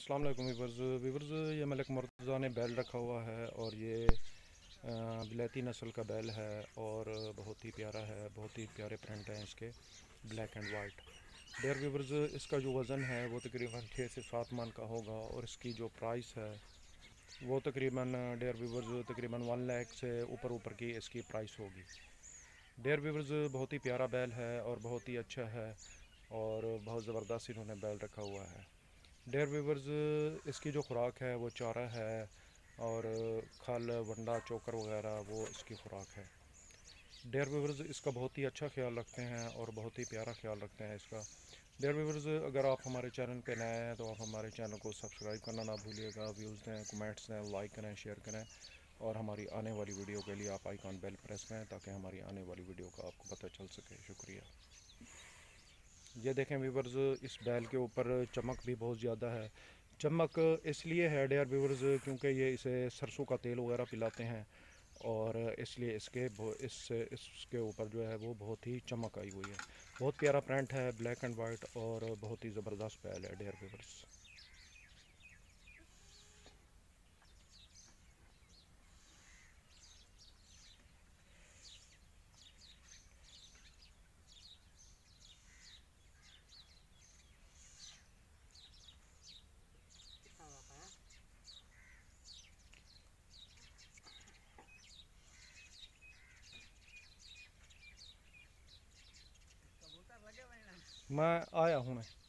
अस्सलाम वालेकुम वीवर्स। ये मलिक मुर्तज़ा ने बैल रखा हुआ है और ये बिलाती नस्ल का बैल है और बहुत ही प्यारा है। बहुत ही प्यारे प्रिंट हैं इसके, black and white. Dear viewers, इसका जो वज़न है वो तकरीबन 6 से 7 मन का होगा और इसकी जो प्राइस है वो तकरीबन डेयर वीवर्स तकरीबन 1 लाख से ऊपर की इसकी प्राइस होगी। डेयर वीवर्स, बहुत ही प्यारा बैल है और बहुत ही अच्छा है और बहुत ज़बरदस्त इन्होंने बैल रखा हुआ है। डेयर वीवर्स, इसकी जो खुराक है वो चारा है और खल वंडा चोकर वगैरह वो इसकी खुराक है। डेयर वीवर्स, इसका बहुत ही अच्छा ख्याल रखते हैं और बहुत ही प्यारा ख्याल रखते हैं इसका। डेयर वीवर्स, अगर आप हमारे चैनल पे नए हैं तो आप हमारे चैनल को सब्सक्राइब करना ना भूलिएगा। व्यूज़ दें, कमेंट्स दें, लाइक करें, शेयर करें और हमारी आने वाली वीडियो के लिए आप आइकॉन बेल प्रेस करें ताकि हमारी आने वाली वीडियो का आपको पता चल सके। शुक्रिया। ये देखें व्यूवर्स, इस बैल के ऊपर चमक भी बहुत ज़्यादा है। चमक इसलिए है डेयर व्यूवर्स क्योंकि ये इसे सरसों का तेल वगैरह पिलाते हैं और इसलिए इसके ऊपर जो है वो बहुत ही चमक आई हुई है। बहुत प्यारा प्रिंट है, ब्लैक एंड वाइट और बहुत ही ज़बरदस्त बैल है डेयर व्यूवर्स। मैं आया हूँ।